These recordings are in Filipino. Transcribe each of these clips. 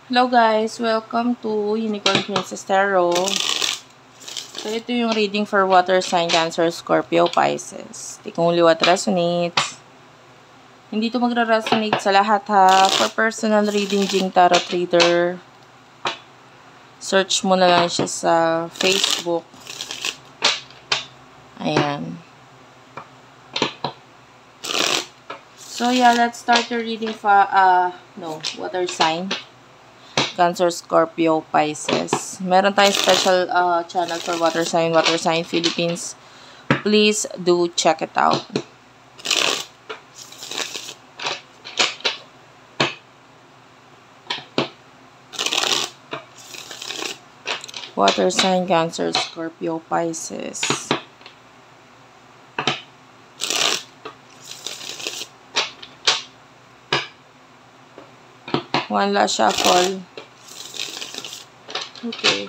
Hello guys, welcome to Unicorn Princess Tarot. So ito yung reading for water sign Cancer, Scorpio, Pisces. Take only what resonates. Hindi to magra-resonate sa lahat ha. For personal reading, Jing Tarot Reader, search mo na lang siya sa Facebook. Ayan. So yeah, let's start your reading water sign. Cancer, Scorpio, Pisces. Meron tayong special channel for water sign Philippines. Please do check it out. Water sign, Cancer, Scorpio, Pisces. One last shuffle. Okay.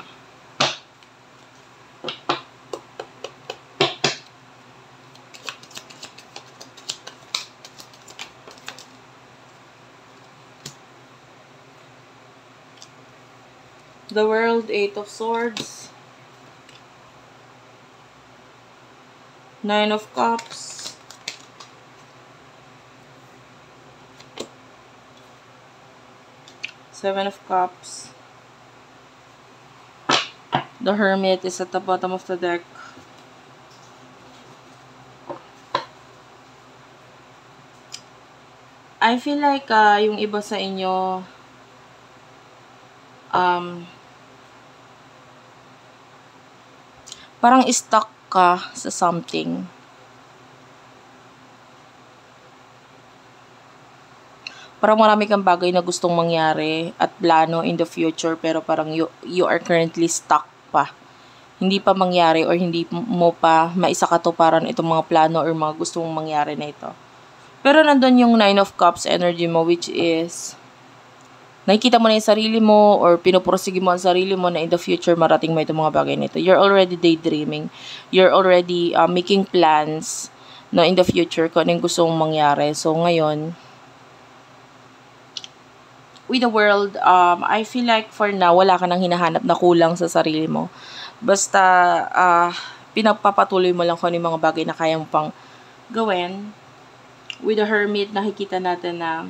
The World, Eight of Swords. Nine of Cups. Seven of Cups. The Hermit is at the bottom of the deck. I feel like yung iba sa inyo parang stuck ka sa something. Parang marami kang bagay na gustong mangyari at plano in the future pero parang you are currently stuck pa. Hindi pa mangyari or hindi mo pa maisakatuparan itong mga plano or mga gusto mong mangyari na ito. Pero nandun yung Nine of Cups energy mo, which is nakikita mo na yung sarili mo or pinupursige mo ang sarili mo na in the future marating mo itong mga bagay na ito. You're already daydreaming. You're already making plans no, in the future kung anong gusto mong mangyari. So ngayon, with the world, I feel like for now, wala ka nang hinahanap na kulang sa sarili mo. Basta, pinagpapatuloy mo lang kung ano yung mga bagay na kaya mo pang gawin. With the Hermit, nakikita natin na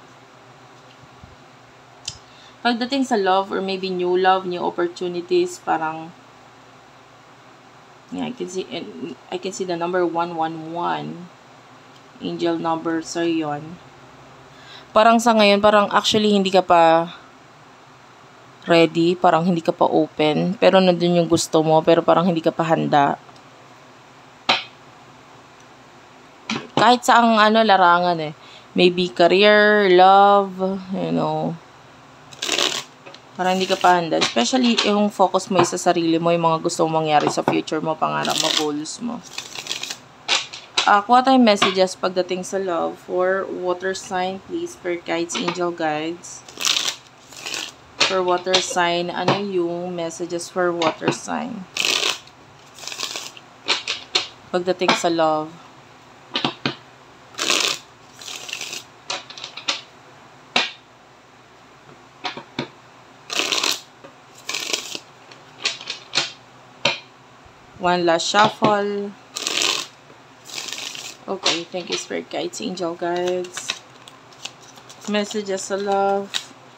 pagdating sa love or maybe new love, new opportunities, parang yeah, I can see the number 111. Angel number, so yon. Parang sa ngayon, parang actually hindi ka pa ready, parang hindi ka pa open, pero nandun yung gusto mo, pero parang hindi ka pa handa. Kahit sa ang larangan maybe career, love, parang hindi ka pa handa. Especially yung focus mo sa sarili mo, yung mga gusto mong mangyari sa future mo, pangarap mo, goals mo. Kuha tayong messages pagdating sa love for water sign, please, per guides, angel guides. For water sign, ano yung messages for water sign pagdating sa love? One last shuffle. Okay, thank you, spirit guides, angel guides. Messages sa love.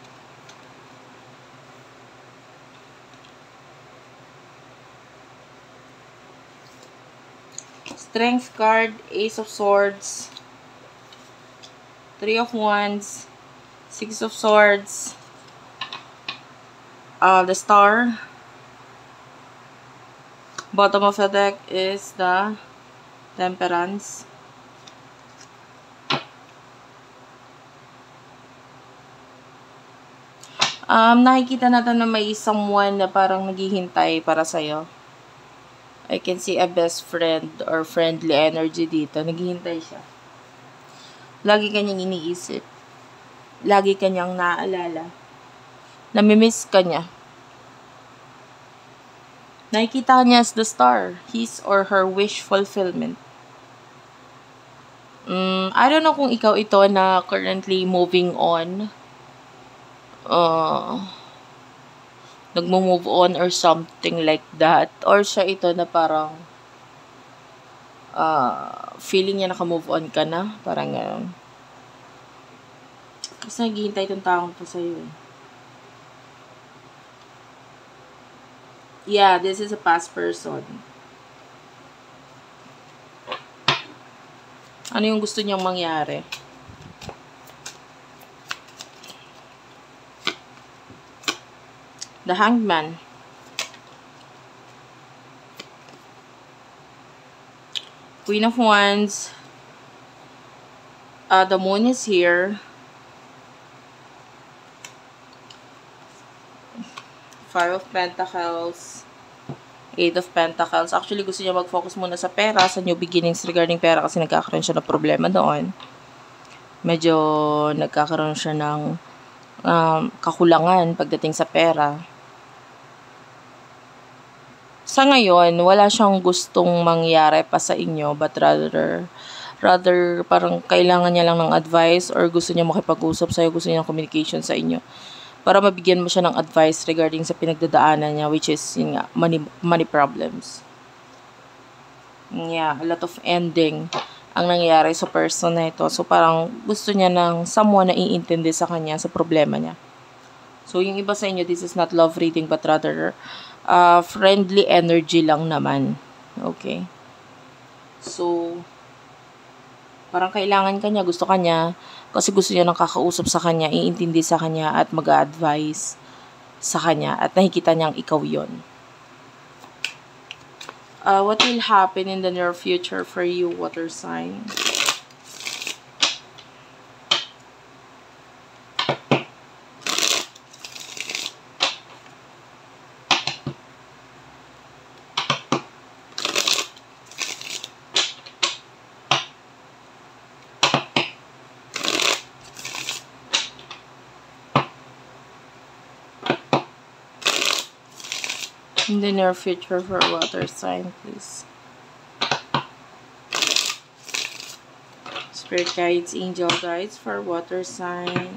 Strength card, Ace of Swords, Three of Wands, Six of Swords, the Star. Bottom of the deck is the Temperance. Nakikita natin na may someone na parang naghihintay para sa'yo. I can see a best friend or friendly energy dito. Naghihintay siya. Lagi kanyang iniisip. Lagi kanyang naaalala. Namimiss ka niya. Nakikita niya as the star. His or her wish fulfillment. I don't know kung ikaw ito na currently moving on nagmo-move on or something like that. Or siya ito na parang feeling niya naka-move on ka na. Parang gano'n. Kasi naghihintay itong taong to sa'yo. Yeah, this is a past person. Ano yung gusto niyang mangyari? The Hangman. Queen of Wands. The Moon is here. Five of Pentacles. Eight of Pentacles. Actually, gusto niya mag-focus muna sa pera, sa new beginnings regarding pera kasi nagkakaroon siya ng problema doon. Medyo nagkakaroon siya ng kakulangan pagdating sa pera. Sa ngayon, wala siyang gustong mangyari pa sa inyo, but rather parang kailangan niya lang ng advice or gusto niya makipag-usap sa'yo, gusto niya ng communication sa inyo para mabigyan mo siya ng advice regarding sa pinagdadaanan niya, which is yun nga, money problems. Yeah, a lot of ending ang nangyayari sa person na ito. So parang gusto niya ng someone na iintindi sa kanya sa problema niya. So yung iba sa inyo, this is not love reading but rather friendly energy lang naman. Okay? So, parang kailangan kanya, gusto kanya, kasi gusto niya ng kakausap sa kanya, iintindi sa kanya, at mag-a-advise sa kanya, at nakikita niyang ikaw yon. What will happen in the near future for you, water sign? In the near future for water sign, please. Spirit guides, angel guides for water sign.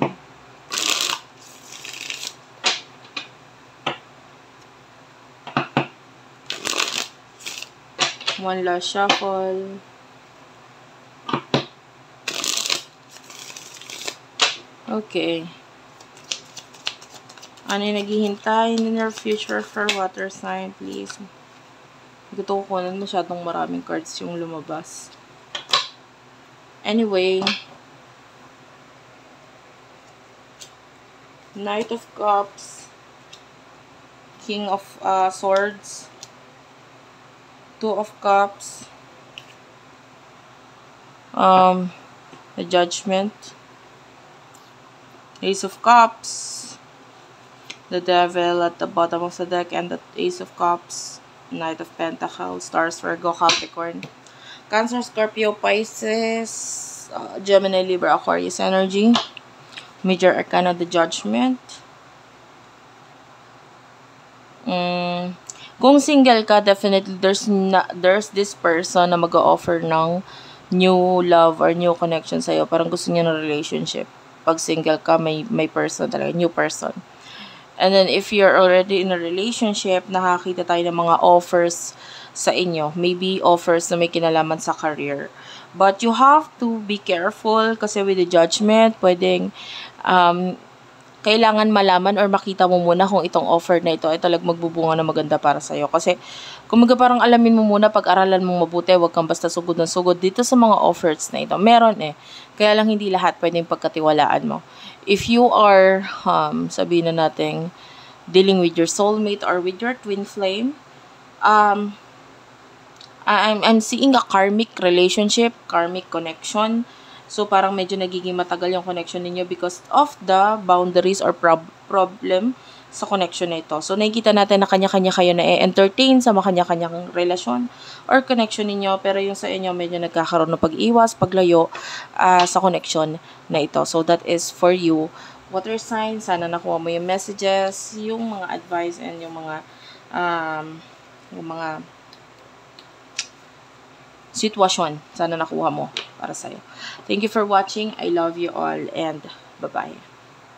One last shuffle. Okay. Ano yung naghihintay in the near future for water sign, please? Gusto ko kunan masyadong maraming cards yung lumabas. Anyway. Knight of Cups. King of Swords. Two of Cups. The Judgment. Ace of Cups. The Devil at the bottom of the deck, and the Ace of Cups, Knight of Pentacles, Stars, Virgo, Capricorn, Cancer, Scorpio, Pisces, Gemini, Libra, Aquarius energy, Major Arcana, the Judgment. Kung single ka, definitely there's this person na mag-offer ng new love or new connection sa'yo. Parang gusto niya ng relationship. Pag single ka, may person talaga, new person. And then, if you're already in a relationship, nakakita tayo ng mga offers sa inyo. Maybe offers na may kinalaman sa career. But you have to be careful kasi with the Judgment, pwedeng kailangan malaman or makita mo muna kung itong offer na ito ay talagang magbubunga na maganda para sa'yo. Kasi, kumaga parang alamin mo muna, pag-aralan mong mabuti, huwag kang basta sugod na sugod. Dito sa mga offers na ito, meron Kaya lang hindi lahat pwedeng pagkatiwalaan mo. If you are, sabihin na natin, dealing with your soulmate or with your twin flame, I'm seeing a karmic relationship, karmic connection. So, parang medyo nagiging matagal yung connection ninyo because of the boundaries or problem sa connection na ito. So, nakikita natin na kanya-kanya kayo na entertain sa kanya-kanyang relasyon or connection ninyo. Pero yung sa inyo, medyo nagkakaroon ng pag-iwas, paglayo sa connection na ito. So, that is for you. Water sign, sana nakuha mo yung messages, yung mga advice, and yung mga sitwasyon. Sana nakuha mo para sa'yo. Thank you for watching. I love you all and bye-bye.